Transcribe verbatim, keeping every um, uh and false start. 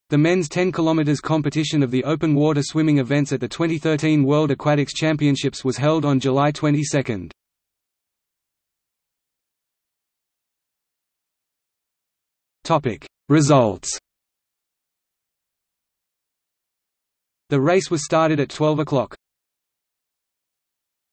The men's ten kilometers competition of the open water swimming events at the twenty thirteen World Aquatics Championships was held on July twenty-second. Topic: Results. The race was started at twelve o'clock.